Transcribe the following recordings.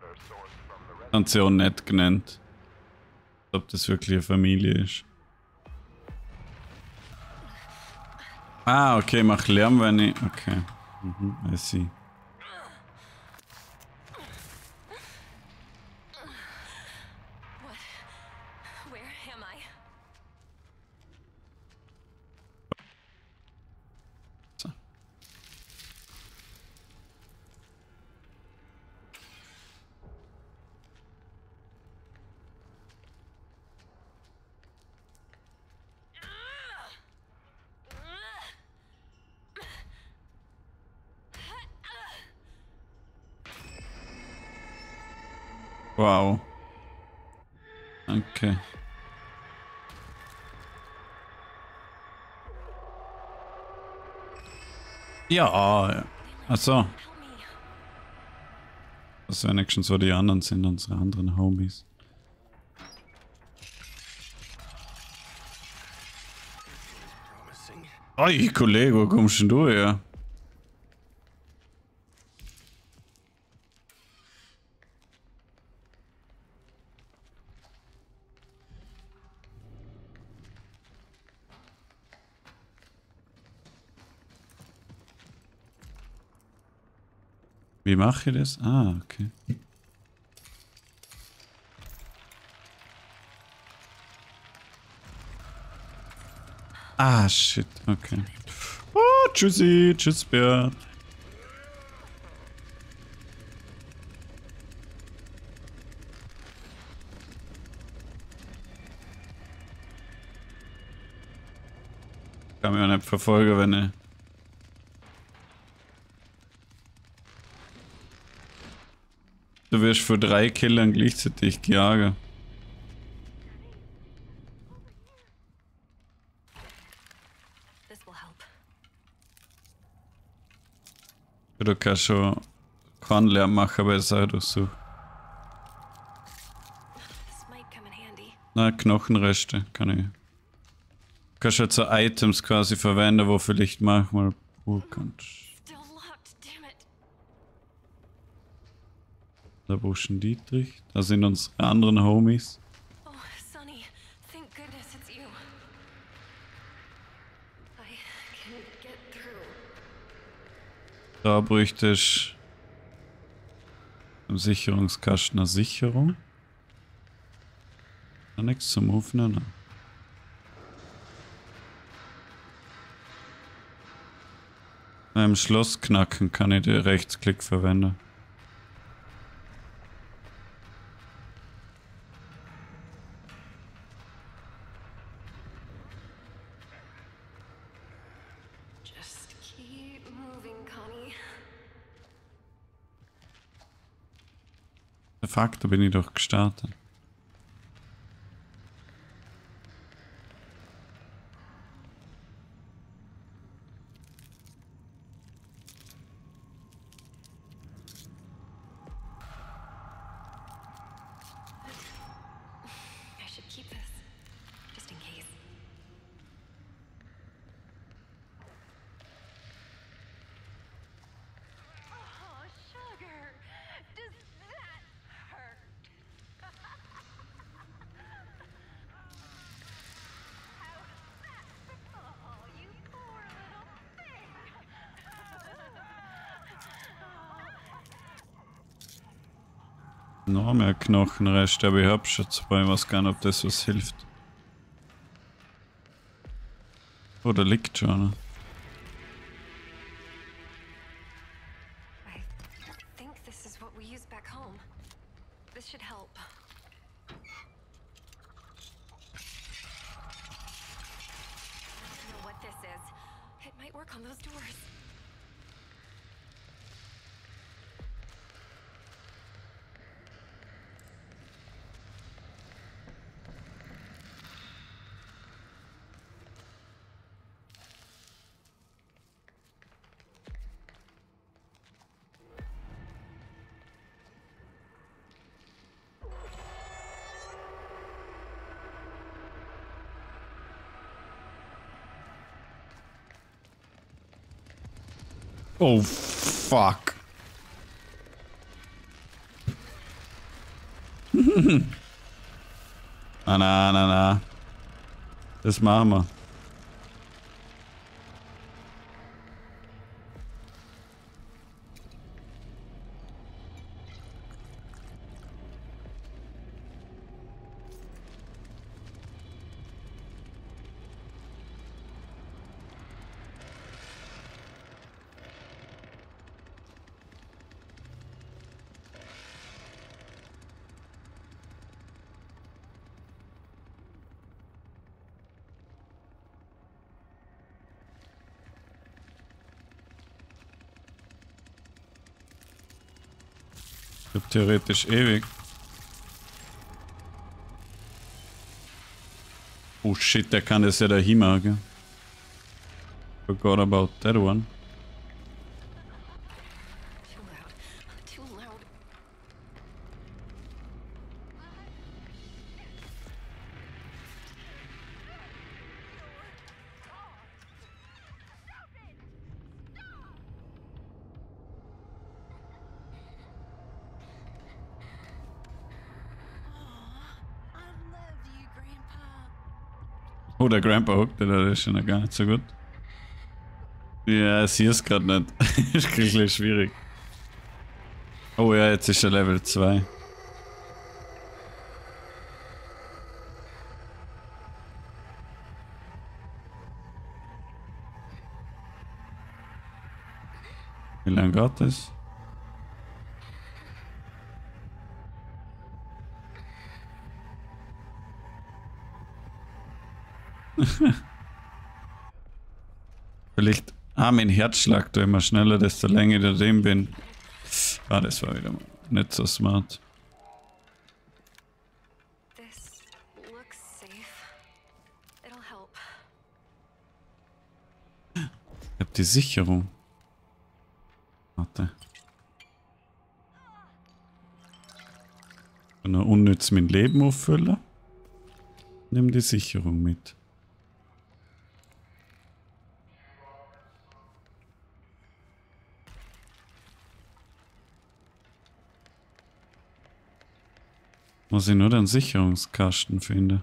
Haben sie auch nett genannt. Ob das wirklich eine Familie ist. Ah, okay, mach Lärm, wenn ich... Okay. I see. So. Wow. Okay. Ja. Achso. Das wenigstens so die anderen sind, unsere anderen Homies. Oi, Kollege, wo kommst denn du her? Wie mache ich das? Ah, okay. Ah, shit, okay. Oh, tschüssi, tschüss, Bär. Kann mich auch nicht verfolgen, wenn ich... Du wirst für 3 Killern gleichzeitig gejagt. Du kannst schon keinen Lärm machen, aber es auch so. Na, Knochenreste kann ich. Du kannst halt so Items quasi verwenden, wo vielleicht manchmal kannst. Da Buschen Dietrich. Da sind unsere anderen Homies. Oh, Sonny, thank goodness it's you. I can get through. Da bräuchte ich im Sicherungskasten eine Sicherung. Da nichts zum Öffnen. Beim Schloss knacken kann ich den Rechtsklick verwenden. Just keep moving, Connie. De facto bin ich doch gestartet. I should keep this, just in case. Oh, sugar! Does that hurt? How does that... Oh, you poor little thing! Noch mehr Knochenreste, aber ich hab schon 2, was gar nicht, ob das was hilft. Oh, da liegt schon. I think this is what we use back home. This should help. I don't know what this is. It might work on those doors. Oh, fuck. Ah, na, na, na. Das machen wir. Ich hab theoretisch ewig. Oh shit, der kann das ja da hinmachen. Forgot about that one. Too loud. Too loud. I love you, Grandpa. Oh, der Grandpa hockt da, das ist schon gar nicht so gut. Ja, sie ist gerade nicht. Ist ein bisschen schwierig. Oh ja, jetzt ist er Level 2. Wie lange geht das? Vielleicht. Ah, mein Herz schlagt da immer schneller, desto länger ich da drin bin. Ah, das war wieder mal nicht so smart. This looks safe. It'll help. Ich hab die Sicherung. Warte. Wenn er unnütz mein Leben auffüllen, nimm die Sicherung mit. Muss ich nur den Sicherungskasten finden.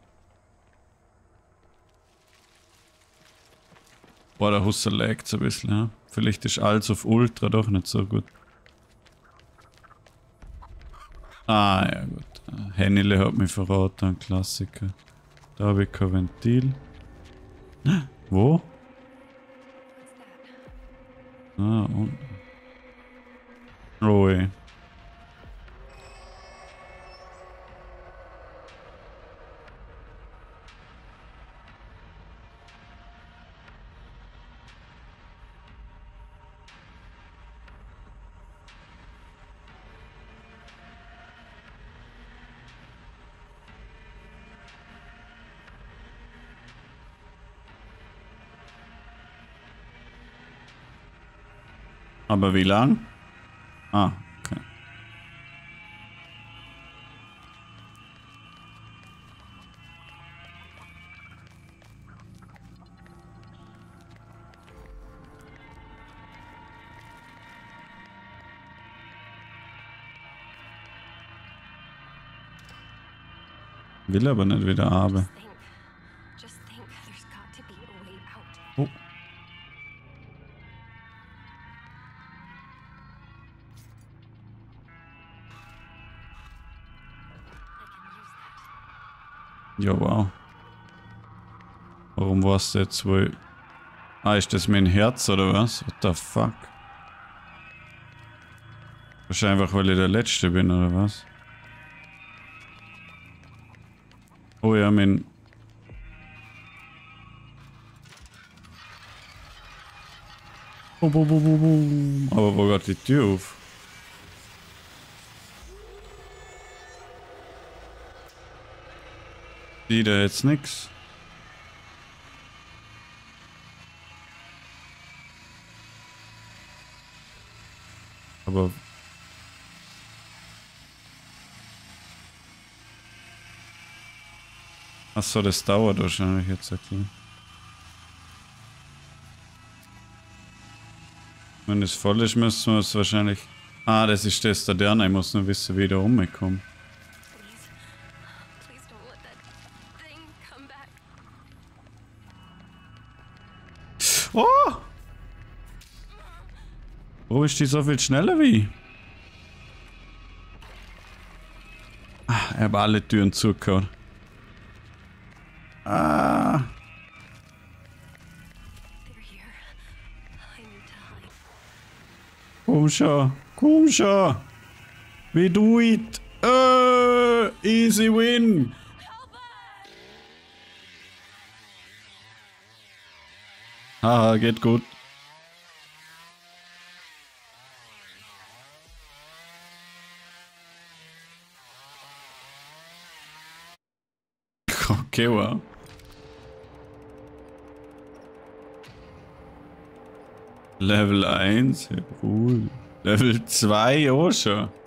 Boah, der Husser laggt so ein bisschen, ja. Vielleicht ist alles auf Ultra doch nicht so gut. Ah, ja gut. Hennile hat mich verraten, ein Klassiker. Da habe ich kein Ventil. Wo? Ah, unten. Oh, ey. Aber wie lang? Ah, okay. Will aber nicht wieder aber. Just think, there's got to be a way out. Oh. Ja, wow. Warum warst du jetzt wohl... Ah, ist das mein Herz oder was? What the fuck? Wahrscheinlich, weil ich der Letzte bin oder was? Oh ja, mein... Boom, boom, boom, boom, boom. Aber wo geht die Tür auf? Die da jetzt nix. Aber... Achso, das dauert wahrscheinlich jetzt ein bisschen. Wenn es voll ist, müssen wir es wahrscheinlich... Ah, das ist das da derne. Ich muss nur wissen, wie ich da rumkomme. Warum ist die so viel schneller wie? Ah, ich habe alle Türen zugehört. Ah. They're here. I need to hide. Komm schon. Komm schon. We do it. Easy win. Haha, geht gut. Okay, wow. Level 1, ja, cool. Level 2 auch schon.